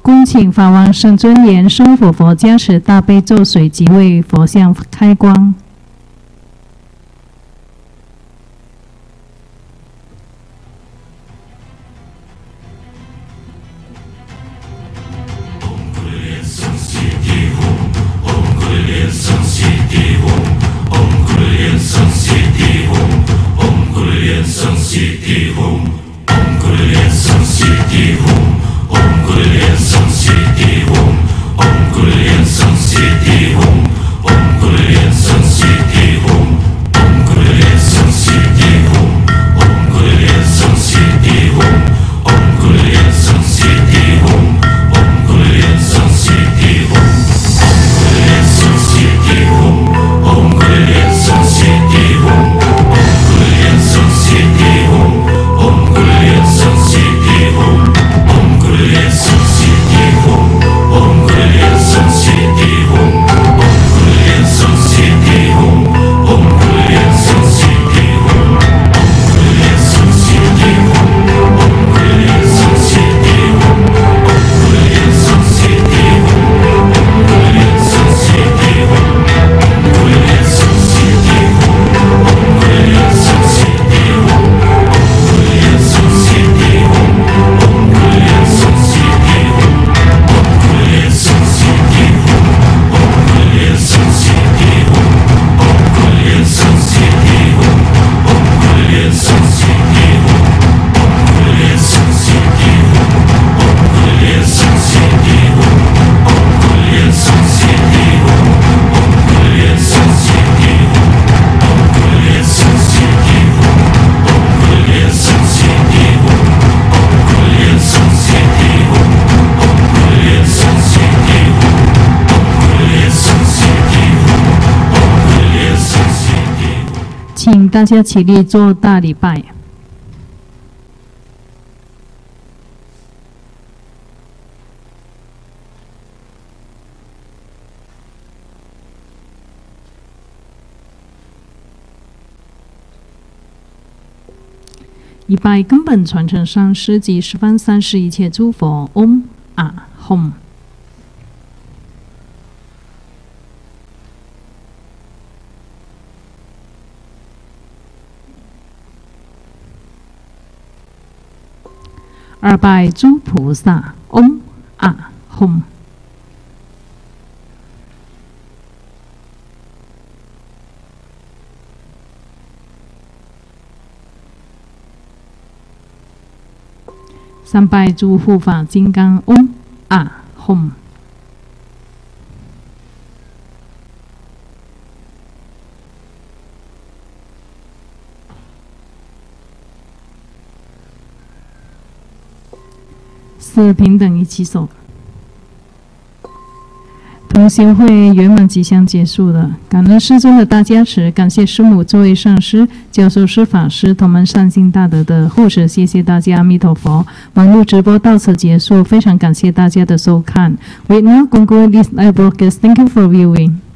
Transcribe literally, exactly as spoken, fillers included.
恭请法王圣尊严生活佛加持大悲咒水即为佛像开光。请大家起立做大礼拜。一拜根本传承上师及十方三世一切诸佛。嗡啊吽。二拜诸菩萨。嗡啊吽。三拜诸护法金刚。嗡啊吽。四平等一起手。同修会圆满即将结束了，感恩师尊的大加持，感谢师母诸位上师、教授师法师、同门善心大德的护持，谢谢大家，阿弥陀佛。网络直播到此结束，非常感谢大家的收看。We now conclude this live broadcast. Thank you for viewing.